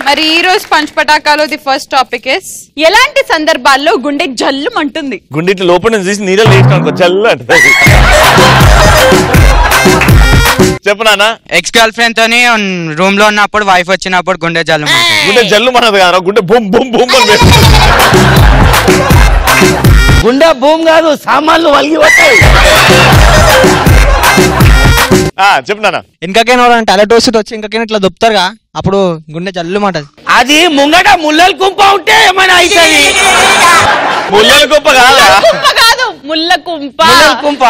మరి ఈ రోజు పంచ్ పటాకాలో ది ఫస్ట్ టాపిక్ ఇస్ ఎలాంటి సందర్భాల్లో గుండె జల్లు అంటుంది? గుండె లోపల నుంచి తీసి నీళ్ళలో వేసినానుకో జల్లు అంటుంది. చెప్పు నాన్న. ఎక్స్ గర్ల్ ఫ్రెండ్ తోని రూమ్ లో ఉన్నప్పుడు వైఫ్ వచ్చినప్పుడు గుండె జల్లు. గుండె జల్లు మనది కాదు, గుండె బూమ్ బూమ్ బూమ్ అని. గుండె భూమి కాదు, సామాన్లు వలిగి వస్తాయి. చెప్పు నాన్న. ఇంకకైనా టెలటోసిట్ వచ్చి ఇంకకైనా ఇట్లా దొప్పుతారుగా, అప్పుడు గుండె జల్లు అంటది. అది ముంగట ముల్లల కుంప ఉంటే ఏమైనా అవుతుంది. ముల్లల కుంప కాదా? కాదు, ముల్ల కుంప. కుంప.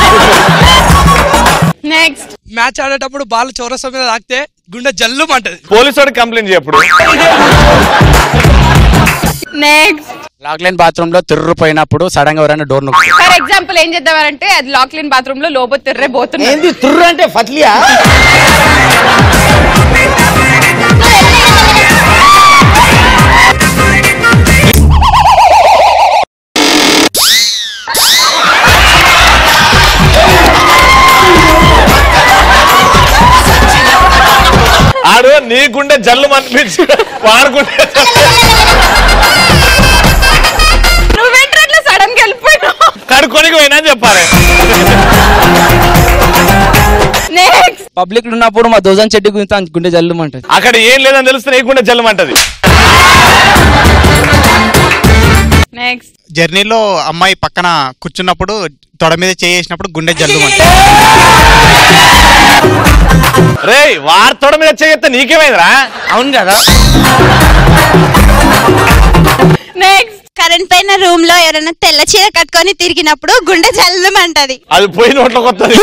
నెక్స్ట్, మ్యాచ్ ఆడేటప్పుడు బాల్ చౌరస్తా మీద తాకితే గుండె జల్లు అంటది. పోలీసు వాడికి కంప్లైంట్ చేయప్పుడు. నెక్స్ట్, లాక్లైన్ బాత్రూమ్ లో తిర్రుపోయినప్పుడు సడన్ గా ఎవరైనా డోర్ నొక్కి. ఫర్ ఎగ్జాంపుల్ ఏం చేద్దామంటే అది లాక్లైన్ బాత్రూమ్ లో లోపల తిర్రే పోతుంది. ఏంది తుర్రు అంటే ఫత్లియా? ఆడు నీ గుండె జల్లు అనిపించి వాడుకుంటే నువ్వేంట్రా సడన్ గా వెళ్ళిపోయినావు? కడుక్కోనికి పోయినా చెప్పాలి. నెక్స్ట్, పబ్లిక్ ఉన్నప్పుడు మా దోజన్ చెట్టు గురించి గుండె జల్లు అంటది. అక్కడ ఏం లేదని తెలిస్తే నీ గుండె జల్లు అంటది. నెక్స్ట్, జర్నీలో అమ్మాయి పక్కన కూర్చున్నప్పుడు తొడ మీద చేసినప్పుడు గుండె జల్లు. రే వార్తోడ మీద చేస్తే నీకేమైందిరా? అవును కదా. నెక్స్ట్, కరెంట్ పైన రూమ్ లో ఎవరైనా తెల్ల చీర కట్టుకొని తిరిగినప్పుడు గుండె జల్లుమంటది. అది పోయి నోట్లోకి వస్తుంది.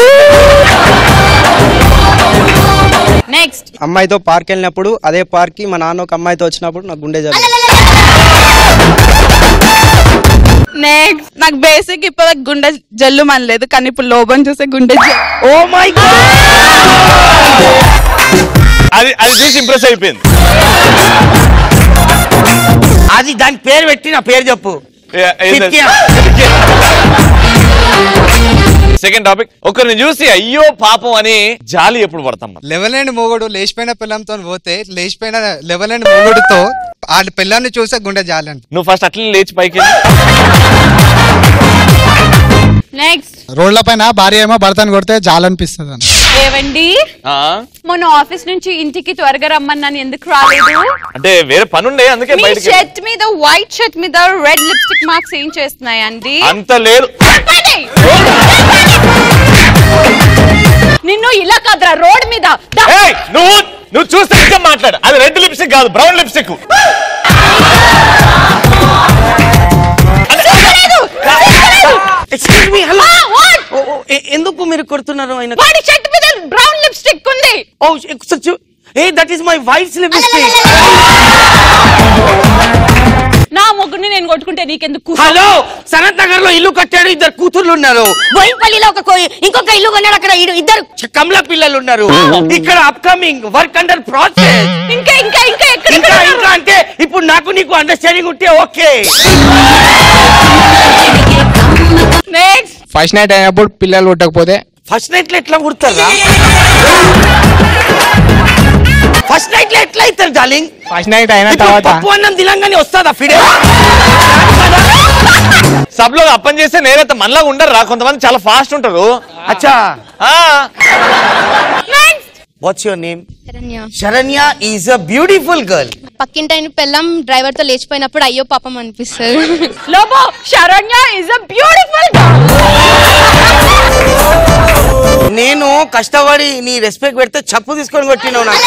నెక్స్ట్, అమ్మాయితో పార్క్ వెళ్ళినప్పుడు అదే పార్క్ కి మా నాన్న ఒక అమ్మాయితో వచ్చినప్పుడు నాకు గుండె జల్లు. నెక్స్ట్, నాకు బేసిక్ ఇప్పుడు గుండె జల్లు మనలేదు, కానీ ఇప్పుడు లోబం చూసే గుండె ఓ మై గాడ్. అది చూసి ఇంప్రెస్ అయిపోయింది. అది దాని పేరు పెట్టి నా పేరు చెప్పు. సెకండ్ టాపిక్, ఒకరిని చూసి అయ్యో పాపం అని జాలి ఎప్పుడు పడతాం? లెవెల్ మొగుడు లేచిపోయిన పిల్లంతో పోతే లేచిపోయిన లెవెల్ మొగుడుతో ఆ పిల్లాన్ని చూసే గుండె జాలండి. నువ్వు ఫస్ట్ అట్లా లేచి పైకి. నెక్స్ట్, రోడ్ల పైన భార్య ఏమో భర్తను కొడితే జాలనిపిస్తుంది అని. ఏవండి మొన్న ఆఫీస్ నుంచి ఇంటికి త్వరగా రమ్మన్నాను, ఎందుకు రాలేదు? అంటే వేరే పనుండే అందుకే మీ షర్ట్ మీద వైట్ షర్ట్ మీద రెడ్ లిప్స్టిక్ మార్క్స్ ఏం చేస్తున్నాయండి? అంత లేదు. నిన్ను ఇలా కాదురా రోడ్ మీద. నువ్వు చూస్తే ఇంకా మాట్లాడు. అది రెడ్ లిప్స్టిక్ కాదు, బ్రౌన్ లిప్స్టిక్. ఎందుకు మీరు కొడుతున్నారు? ఆయన వాడి షర్ట్ మీద బ్రౌన్ లిప్స్టిక్ ఉంది. Oh that is my wife's lipstick. నా మొగ్గుని నేను కొట్టుకుంటే నీకెందుకు? హలో, సనత్ నగర్ లో ఇల్లు కట్టాడు, ఇద్దరు కూతుర్లు ఉన్నారు. బోయిపల్లిలో ఇంకొక ఇల్లు కొన్నాడు, అక్కడ ఇద్దరు కమల పిల్లలు ఉన్నారు. ఇక్కడ అప్కమింగ్ వర్క్ అండర్ ప్రాసెస్. ఇంకా ఇంకా ఇంకా ఇంకా ఇంకా అంటే ఇప్పుడు నాకు నీకు అండర్స్టాండింగ్ ఉంటే ఓకే. నెక్స్ట్, ఫస్ట్ నైట్ అయినప్పుడు పిల్లలు పుట్టకపోతే ఫస్ట్ నైట్ లో ఎట్లా కుడతారా? ఫస్ట్ నైట్ లో ఎట్లా అవుతారు డార్లింగ్? ఫస్ట్ నైట్ అయిన తర్వాత పప్పు అన్నం తినంగానే వస్తుందా ఫిడే? సబ్లో అప్పని చేస్తే నేనైతే మనలాగా ఉండరు రా, కొంతమంది చాలా ఫాస్ట్ ఉంటారు. అచ్చా. Next, what's your name? Saranya. Saranya is a beautiful girl. పక్కింటైన పిల్లం డ్రైవర్ తో లేచిపోయినప్పుడు అయ్యో పాపం అనిపిస్తుంది. Lobo, Saranya is a beautiful girl. నేను కష్టపడి నీ రెస్పెక్ట్ పెడితే చెప్పు తీసుకొని కొట్టినావు నాకు.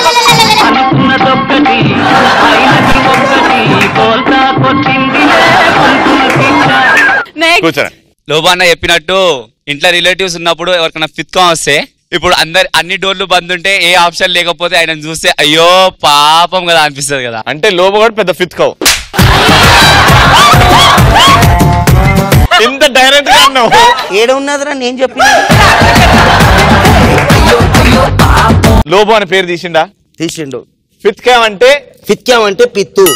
లోబాన్న చెప్పినట్టు ఇంట్లో రిలేటివ్స్ ఉన్నప్పుడు ఎవరికైనా ఫిత్కం వస్తే ఇప్పుడు అన్ని డోర్లు బంద్ ఉంటే ఏ ఆప్షన్ లేకపోతే ఆయన చూస్తే అయ్యో పాపం కదా అనిపిస్తుంది కదా. అంటే లోబో కూడా పెద్ద ఫిత్కవు. ఇంత డైరెక్ట్ గా అన్నావు. ఏడ ఉన్నదిరా నేను చెప్పిన. లోబో అని పేరు తీసిండా? తీసిండు. ఫిత్కామంటే పిత్తు.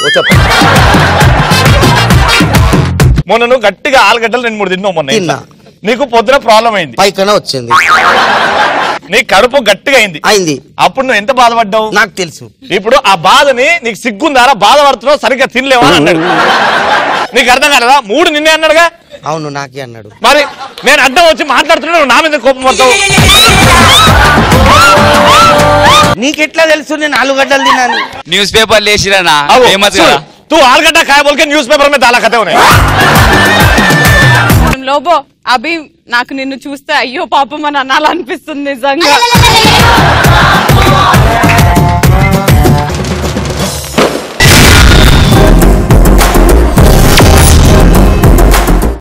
మొన్న నువ్వు గట్టిగా ఆలుగడ్డలు 2-3 తిన్నావు మొన్న. తిన్నా. నీకు పొద్దున ప్రాబ్లం అయింది, పైకన వచ్చింది. నీ కడుపు గట్టిగా అయింది అయింది. అప్పుడు నువ్వు ఎంత బాధపడ్డావు నాకు తెలుసు. ఇప్పుడు ఆ బాధని నీకు సిగ్గుందారా బాధపడుతున్నావు సరిగ్గా తినలేవా అని అన్నాడు. నీకు అర్థం కాలేదా? 3 నిన్నే అన్నాడుగా. అవును నాకే అన్నాడు. మరి నేను అడ్డం వచ్చి మాట్లాడుతున్నా నా మీద కోపం పడతావు. నీకెట్లా తెలుసు నేను ఆలుగడ్డలు తిన్నాను? న్యూస్ పేపర్ లేచిరానా ఫేమస్ కదా. तू आलगड्डा खाया बोल के न्यूज पेपर में दाला खाते होने లోబో అభి నాకు నిన్ను చూస్తే అయ్యో పాపం అని అనాలనిపిస్తుంది నిజంగా.